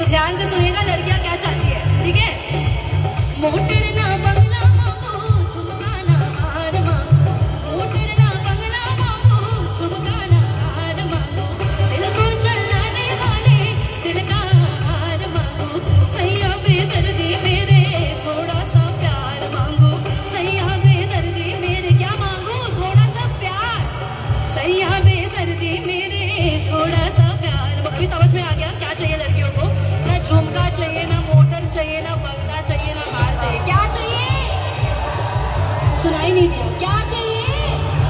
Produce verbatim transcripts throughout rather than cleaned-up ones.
ध्यान से सुनिएगा लड़कियां क्या चाहती है, ठीक है। मोटर ना बंगला मांगो, झुमका ना हार मांगो, मोटर ना बंगला मांगो, झुमका ना हार मांगो, दिल को चलाने वाले दिल का हार मांगो, सैया बेदर्दी मेरे थोड़ा सा प्यार मांगो, सैया बेदर्दी मेरे क्या मांगो, थोड़ा सा प्यार, सैया बेदर्दी मेरे थोड़ा सा प्यार। अभी समझ में आ गया क्या चाहिए लड़कियों को? ना झुमका चाहिए, ना मोटर चाहिए, ना बंगला चाहिए, ना हार चाहिए, क्या चाहिए? सुनाई नहीं दिया, क्या चाहिए?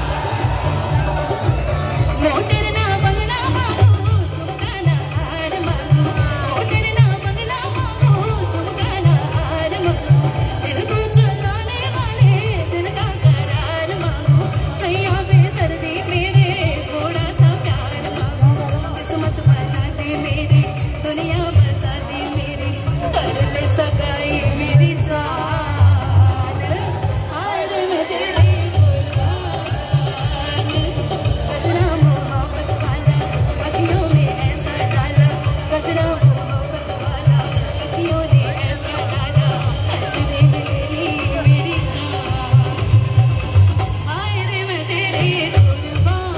मोटर ना बंगला मांगो, झुमका ना हार मांगो, मोटर ना बंगला मांगो, झुमका ना हार मांगो, दिल को चलाने वाले दिल का करार मांगो, सैया बेदर्दी मेरे थोड़ा सा प्यार मांगो, किस्मत बना दे मेरी दुनिया बसा दे मेरी, कर ले सगाई मेरी जान, हाय रे मैं तेरी कुर्बान, गजरा मोहब्बत वाला अखियों में ऐसा डाला, गजरा मोहब्बत वाला अखियों ने ऐसा डाला, अजरे ने ले ली मेरी जान, हाय रे मैं तेरी कुर्बान।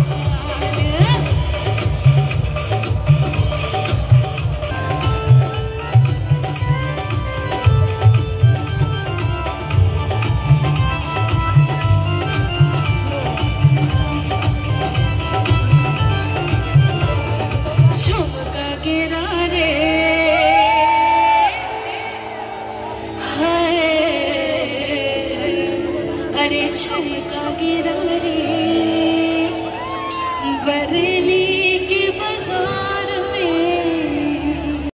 झुमका गिरा रे हाय, अरे झुमका गिरा रे बरेली के बाजार